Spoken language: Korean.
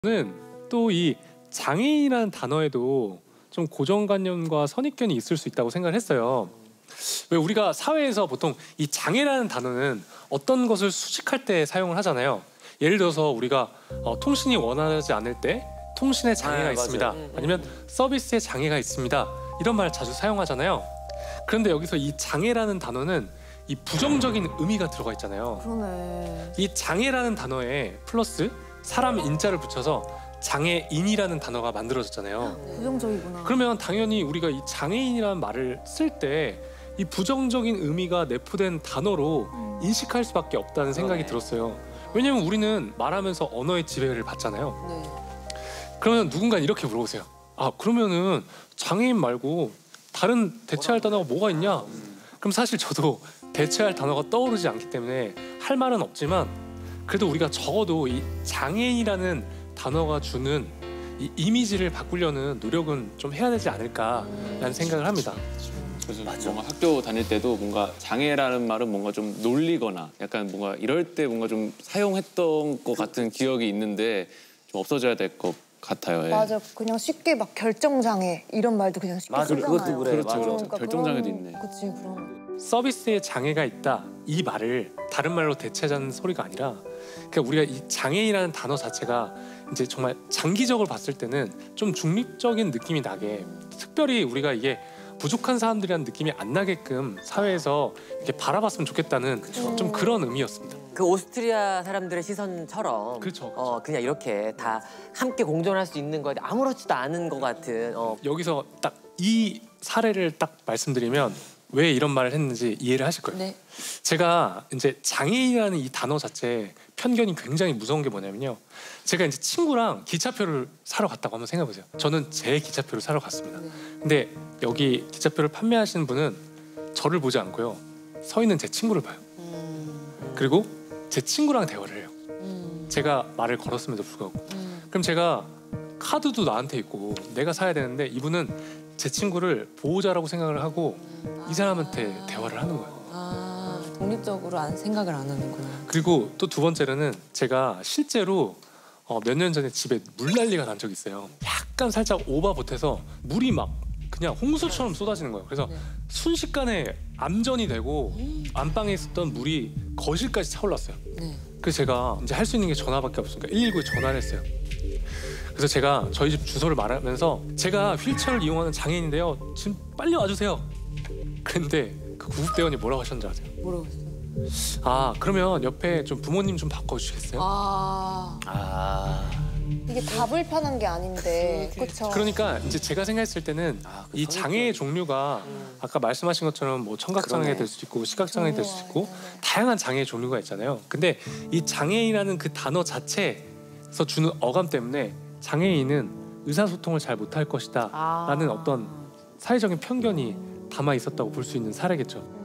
저는 또 이 장애인이라는 단어에도 좀 고정관념과 선입견이 있을 수 있다고 생각을 했어요. 왜 우리가 사회에서 보통 이 장애라는 단어는 어떤 것을 수식할 때 사용을 하잖아요. 예를 들어서 우리가 통신이 원활하지 않을 때 통신에 장애가 있습니다. 아니면 서비스에 장애가 있습니다. 이런 말을 자주 사용하잖아요. 그런데 여기서 이 장애라는 단어는 이 부정적인 의미가 들어가 있잖아요. 그러네. 이 장애라는 단어에 플러스 사람 인자를 붙여서 장애인이라는 단어가 만들어졌잖아요. 부정적이구나. 그러면 당연히 우리가 이 장애인이라는 말을 쓸 때 이 부정적인 의미가 내포된 단어로 인식할 수밖에 없다는 생각이 들었어요. 왜냐면 우리는 말하면서 언어의 지배를 받잖아요. 네. 그러면 누군가 이렇게 물어보세요. 아, 그러면은 장애인 말고 다른 대체할 단어가 뭐가 있냐? 그럼 사실 저도 대체할 단어가 떠오르지 않기 때문에 할 말은 없지만, 그래도 우리가 적어도 이 장애인이라는 단어가 주는 이 이미지를 바꾸려는 노력은 좀 해야 되지 않을까라는 생각을 합니다. 그래서 뭔가 학교 다닐 때도 뭔가 장애라는 말은 뭔가 좀 놀리거나 약간 뭔가 이럴 때 뭔가 좀 사용했던 것 같은 기억이 있는데 좀 없어져야 될 것 같아요. 예. 맞아. 그냥 쉽게 막 결정장애 이런 말도 그냥 쉽게 맞아, 쓰잖아요. 그것도 그래. 그렇죠, 맞아. 그렇죠. 결정장애도 있네. 그치, 그럼. 서비스에 장애가 있다, 이 말을 다른 말로 대체하자는 소리가 아니라, 그러니까 우리가 이 장애인이라는 단어 자체가 이제 정말 장기적으로 봤을 때는 좀 중립적인 느낌이 나게, 특별히 우리가 이게 부족한 사람들이라는 느낌이 안 나게끔 사회에서 이렇게 바라봤으면 좋겠다는 좀 그런 의미였습니다. 그 오스트리아 사람들의 시선처럼 그렇죠. 그냥 이렇게 다 함께 공존할 수 있는 거에 아무렇지도 않은 것 같은 여기서 딱 이 사례를 딱 말씀드리면 왜 이런 말을 했는지 이해를 하실 거예요. 네. 제가 이제 장애인이라는 이 단어 자체 편견이 굉장히 무서운 게 뭐냐면요. 제가 이제 친구랑 기차표를 사러 갔다고 한번 생각해 보세요. 저는 제 기차표를 사러 갔습니다. 근데 여기 기차표를 판매하시는 분은 저를 보지 않고요, 서 있는 제 친구를 봐요. 그리고 제 친구랑 대화를 해요. 제가 말을 걸었음에도 불구하고. 그럼 제가 카드도 나한테 있고 내가 사야 되는데 이분은 제 친구를 보호자라고 생각을 하고 이 사람한테 대화를 하는 거예요. 아, 독립적으로 생각을 안 하는구나. 그리고 또 두 번째로는 제가 실제로 몇 년 전에 집에 물난리가 난 적이 있어요. 약간 살짝 오바 못해서 물이 막 그냥 홍수처럼 쏟아지는 거예요. 그래서 순식간에 암전이 되고 안방에 있었던 물이 거실까지 차올랐어요. 네. 그래서 제가 이제 할 수 있는 게 전화밖에 없으니까 119에 전화를 했어요. 그래서 제가 저희 집 주소를 말하면서 제가 휠체어를 이용하는 장애인인데요, 지금 빨리 와주세요. 그런데 그 구급대원이 뭐라고 하셨는지 아세요? 뭐라고 했어요? 아, 그러면 옆에 좀 부모님 좀 바꿔주시겠어요? 이게 다 불편한 게 아닌데, 그렇죠. 그러니까 이제 제가 생각했을 때는 이 장애의 종류가 아까 말씀하신 것처럼 뭐 청각장애 될 수도 있고 시각장애 될 수도 있고 다양한 장애의 종류가 있잖아요. 근데 이 장애인이라는 그 단어 자체에서 주는 어감 때문에 장애인은 의사소통을 잘 못할 것이다 라는 어떤 사회적인 편견이 담아 있었다고 볼 수 있는 사례겠죠.